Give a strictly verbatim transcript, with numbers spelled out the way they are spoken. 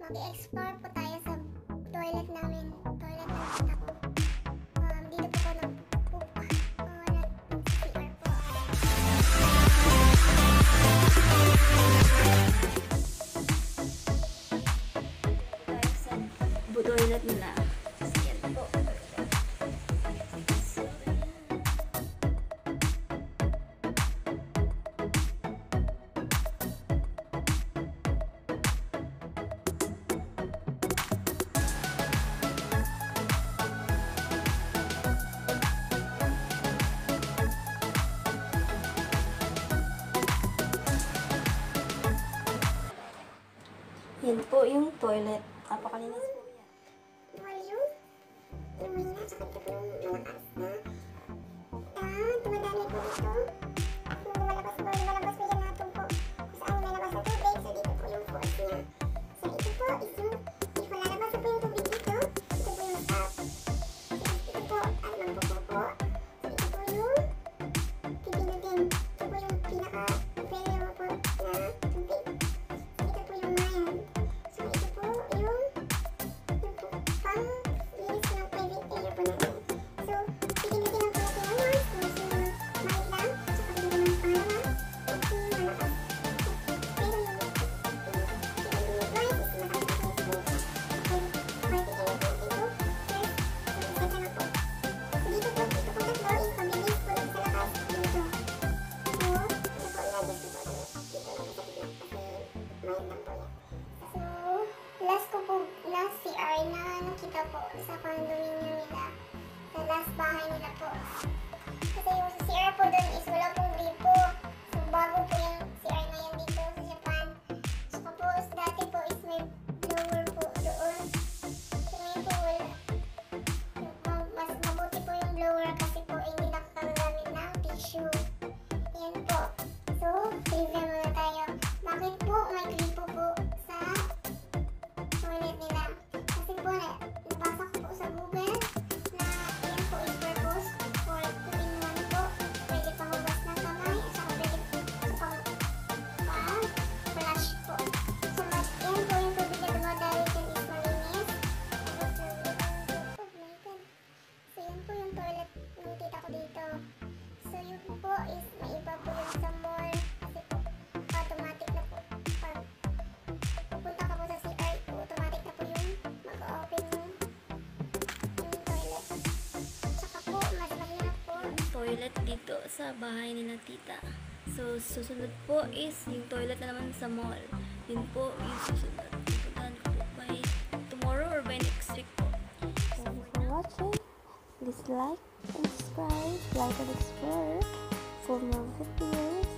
mag-explore po tayo sa toilet namin. Toilet ng tita ko. Um, dito po ko nag-poop. Uh, nag-C R po. Tayo sa toilet nila. Yan po. Yan po yung toilet. Napakalinis po yan. Mahal yun. Yung mahina, tsaka ito po yung malakas na. Ah, tumadami po dito. Yung lumalabas po, lumalabas po yan natin po. Kung saan lumalabas na tubig, so dito po yung force niya. So ito po is yung, if malalabas na po yung tubig dito, ito po yung stop. So ito po, at magpupo po. So ito po yung pipindutin. Ito po yung pinaka-preno po na tubig. So ito po yung mayan. So ito po yung pang linis ng private area po natin. So, pipindutin lang po natin ang once, once yung maliit lang, tsaka pipindutin ng pangalawa, once yung malakas. Pero yung pipindutin twice is malakas na po yung private area po. Ito, first, so isa lang po. So, dito po, ito po tatlo is pabilis po sa lakas dito. So, ito po, i-adjust ko po. Dito lang sa tignan kasi maliit lang po yan. So, last ko po, last C R na nakita po sa condominium nila. Sa last bahay nila po. Kasi yung C R po doon is wala pong gripo. So, bago po yung C R na yan dito sa Japan. Saka po, dati po is may blower po doon. So, ngayon po wala. Yung- Mas mabuti po yung blower kasi po hindi nakakagamit ng tissue. Yan po. So, review muna tayo. Bakit po may gripo po sa toilet nila? Kasi po, na, nabasa ko po sa Google na yan po is purpose for two in one po. Pwede pang hugas ng kamay at saka pwede pang pa-flush po. So, mas, yan po yung tubig na dumadali dyan is malinis. Tapos, oh my God. So, yan po yung toilet ng tita ko dito. So, yun po is may iba po yun sa mall. Kasi po, automatic na po. Pag pupunta ka po sa C R, automatic na po yung mag-open yung, yung toilet. Tsaka po, mas mahirap po. Toilet dito sa bahay ni na tita. So, susunod po is yung toilet na naman sa mall. Yun po yung susunod. Pupuntahan ko po by tomorrow or by next week po. Thank you for watching. Please like and subscribe, like and explore for more videos.